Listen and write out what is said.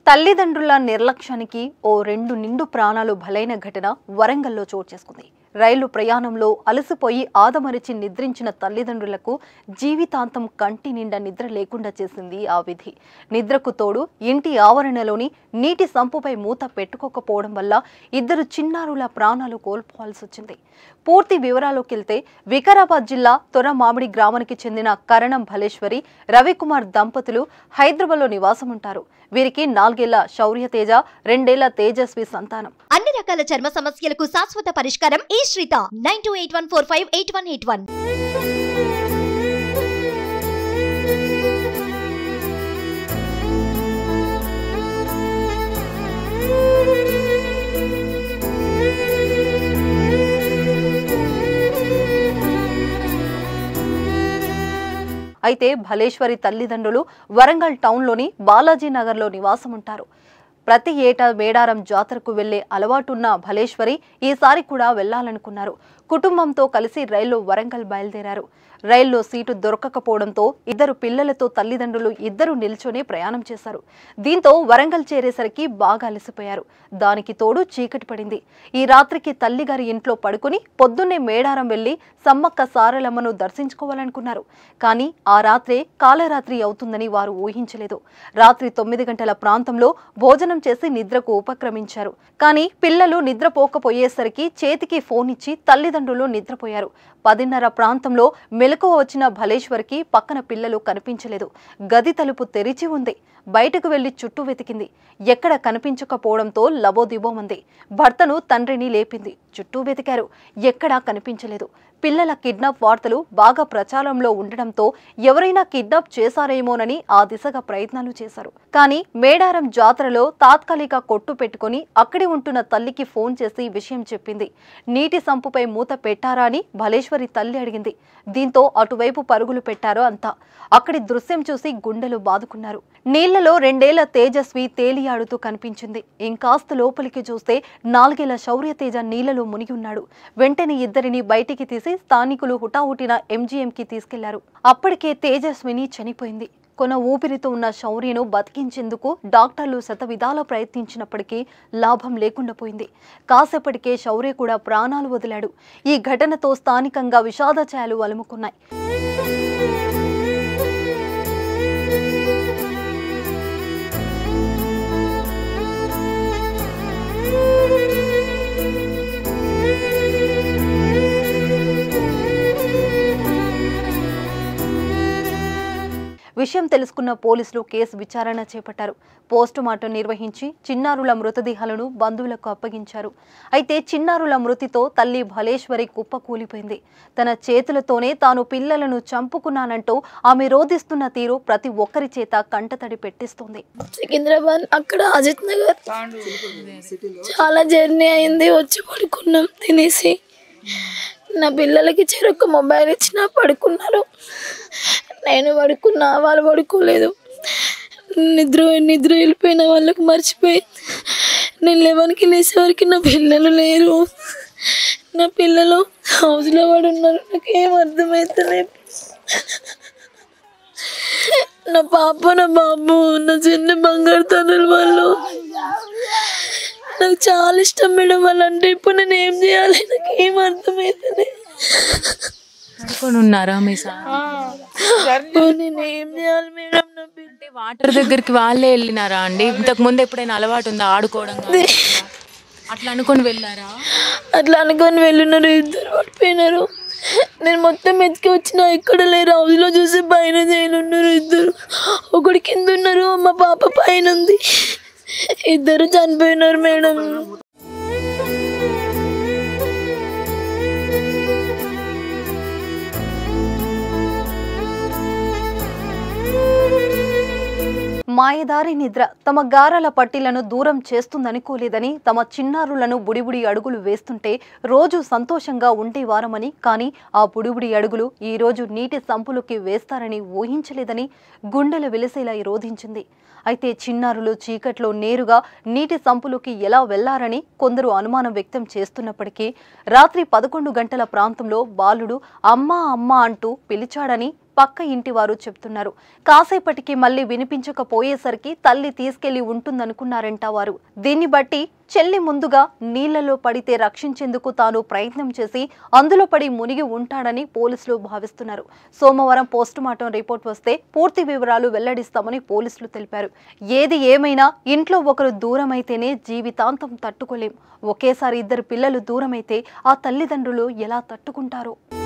తల్లిదండ్రుల నిర్లక్ష్యానికి ఓ 2 నిండు ప్రాణాలు బలైన ఘటన వరంగల్లో చోటు చేసుకుంది. రైలు ప్రయాణంలో అలసిపోయి ఆదమరిచి నిద్రించిన తల్లిదండ్రులకు జీవితాంతం కంటి నిండా నిద్ర లేకుండా చేసింది ఆ విధి. నిద్రకు తోడు ఇంటి ఆవరణలోని నీటి సంపుపై మూత పెట్టుకోకపోవడం వల్ల 2 చిన్నారుల ప్రాణాలు కోల్పోవాల్సి వచ్చింది. పూర్తి వివరాల్లోకి వెళ్తే వికారాబాద్ జిల్లా తొర్రమామిడి గ్రామానికి చెందిన కరణం భలేశ్వరి, రవికుమార్ దంపతులు హైదరాబాద్లో నివాసం ఉంటారు. వీరికి 4 ఏళ్ల శౌర్య తేజ, 2 ఏళ్ల తేజస్వి సంతానం. అన్ని రకాల చర్మ సమస్యలకు శాశ్వత పరిష్కారం ఈ శ్రీత 9281458181. అయితే భలేశ్వరి తల్లిదండ్రులు వరంగల్ టౌన్లోని బాలాజీ నగర్లో నివాసం ఉంటారు. ప్రతి ఏటా మేడారం జాతరకు వెళ్లే అలవాటున్న భలేశ్వరి ఈసారి కూడా వెళ్లాలనుకున్నారు. కుటుంబంతో కలిసి రైల్లో వరంగల్ బయలుదేరారు. రైల్లో సీటు దొరకకపోవడంతో 2 పిల్లలతో తల్లిదండ్రులు ఇద్దరు నిల్చొని ప్రయాణం చేశారు. దీంతో వరంగల్ చేరేసరికి బాగా అలసిపోయారు. దానికి తోడు చీకటి పడింది. ఈ రాత్రికి తల్లిగారి ఇంట్లో పడుకుని పొద్దున్నే మేడారం వెళ్లి సమ్మక్క సారలమ్మను దర్శించుకోవాలనుకున్నారు. కానీ ఆ రాత్రే కాలరాత్రి అవుతుందని వారు ఊహించలేదు. రాత్రి 9 గంటల ప్రాంతంలో భోజనం చేసి నిద్రకు ఉపక్రమించారు. కానీ పిల్లలు నిద్రపోకపోయేసరికి చేతికి ఫోన్ ఇచ్చి తల్లిదండ్రులు నిద్రపోయారు. 10:30 ప్రాంతంలో మెలకువ వచ్చిన భలేశ్వరికి పక్కన పిల్లలు కనిపించలేదు. గది తలుపు తెరిచి ఉంది. బయటకు వెళ్లి చుట్టూ వెతికింది. ఎక్కడ కనిపించకపోవడంతో లబోదిబోమంది. భర్తను, తండ్రిని లేపింది. చుట్టూ వెతికారు. ఎక్కడా కనిపించలేదు. పిల్లల కిడ్నాప్ వార్తలు బాగా ప్రచారంలో ఉండడంతో ఎవరైనా కిడ్నాప్ చేశారేమోనని ఆ దిశగా ప్రయత్నాలు చేశారు. కానీ మేడారం జాతరలో తాత్కాలిక కొట్టు పెట్టుకుని అక్కడి ఉంటున్న తల్లికి ఫోన్ చేసి విషయం చెప్పింది. నీటి సంపుపై మూత పెట్టారా అని భలేశ్వరి తల్లి అడిగింది. దీంతో అటువైపు పరుగులు పెట్టారు అంతా. అక్కడి దృశ్యం చూసి గుండెలు బాదుకున్నారు. నీళ్లలో 2 ఏళ్ల తేజస్వి తేలియాడుతూ కనిపించింది. ఇంకాస్త లోపలికి చూస్తే 4 ఏళ్ల శౌర్య తేజ నీళ్లలో మునిగి ఉన్నాడు. వెంటనే ఇద్దరిని బయటికి తీసి స్థానికులు హుటాహుటిన MGMకి తీసుకెళ్లారు. అప్పటికే తేజస్విని చనిపోయింది. కొన ఊపిరితో ఉన్న శౌర్యను బతికించేందుకు డాక్టర్లు శతవిధాలా ప్రయత్నించినప్పటికీ లాభం లేకుండా పోయింది. కాసేపటికే శౌర్య కూడా ప్రాణాలు వదిలాడు. ఈ ఘటనతో స్థానికంగా విషాద ఛాయలు అలుముకున్నాయి. విషయం తెలుసుకున్న పోలీసులు కేసు విచారణ చేపట్టారు. పోస్టుమార్టం నిర్వహించి చిన్నారుల మృతదేహాలను బంధువులకు అప్పగించారు. అయితే చిన్నారుల మృతితో తల్లి భలేశ్వరి కుప్పకూలిపోయింది. తన చేతులతోనే తాను పిల్లలను చంపుకున్నానంటూ ఆమె రోధిస్తున్న తీరు ప్రతి ఒక్కరి చేత కంటతడి పెట్టిస్తుంది. సికింద్రాబాద్ అక్కడ అజిత్ నగర్ చాలా జర్నీ అయింది. వచ్చి పడుకున్నాం తినేసి. నా పిల్లలకి చెరొక్క మొబైల్ ఇచ్చినా పడుకున్నారు. నేను పడుకున్నా, వాళ్ళు పడుకోలేదు. నిద్ర వెళ్ళిపోయిన వాళ్ళకి మర్చిపోయి నేను 11కి లేచేవరకు నా పిల్లలు లేరు. నా పిల్లలు హౌస్లో పడి ఉన్నారు. నాకేం అర్థమవుతలేదు. నా పాప, నా బాబు, నా చిన్న బంగారు తనులు వాళ్ళు నాకు చాలా ఇష్టం మేడం. వాళ్ళంటే ఇప్పుడు నేను ఏం చేయాలి? నాకు ఏం అర్థమవుతుంది. ఉన్నారా మీ సార్? నేను ఏం చేయాలి మేడం? అంటే వాటర్ దగ్గరికి వాళ్ళే వెళ్ళినారా అండి? ఇంతకు ముందు ఎప్పుడైనా అలవాటు ఉందా ఆడుకోవడం? అట్లా అనుకొని వెళ్ళారా? అట్లా అనుకొని వెళ్ళినారు. 2 పడిపోయినారు. నేను మొత్తం ఎత్తుకి వచ్చిన ఎక్కడ లేరు. హౌస్లో చూసి పైన చేయనున్నారు 2. ఒకటి కింద ఉన్నారు. మా పాప పైన ఉంది. 2 చనిపోయినారు మేడం. మాయదారి నిద్ర తమ గారాల పట్టీలను దూరం చేస్తుందనుకోలేదని, తమ చిన్నారులను బుడిబుడి అడుగులు వేస్తుంటే రోజు సంతోషంగా ఉండేవారమని, కానీ ఆ బుడిబుడి అడుగులు ఈ రోజు నీటి సంపులోకి వేస్తారని ఊహించలేదని గుండెలు విలిసేలా రోధించింది. అయితే చిన్నారులు చీకట్లో నేరుగా నీటి సంపులోకి ఎలా వెళ్లారని కొందరు అనుమానం వ్యక్తం చేస్తున్నప్పటికీ రాత్రి 11 గంటల ప్రాంతంలో బాలుడు అమ్మా అమ్మా అంటూ పిలిచాడని పక్క ఇంటి వారు చెప్తున్నారు. కాసేపటికి మళ్ళీ వినిపించకపోయేసరికి తల్లి తీసుకెళ్లి ఉంటుందనుకున్నారంట వారు. దీన్ని బట్టి చెల్లి ముందుగా నీళ్లలో పడితే రక్షించేందుకు తాను ప్రయత్నం చేసి అందులో పడి మునిగి ఉంటాడని పోలీసులు భావిస్తున్నారు. సోమవారం పోస్టుమార్టం రిపోర్ట్ వస్తే పూర్తి వివరాలు వెల్లడిస్తామని పోలీసులు తెలిపారు. ఏది ఏమైనా ఇంట్లో ఒకరు దూరమైతేనే జీవితాంతం తట్టుకోలేం. ఒకేసారి 2 పిల్లలు దూరమైతే ఆ తల్లిదండ్రులు ఎలా తట్టుకుంటారో.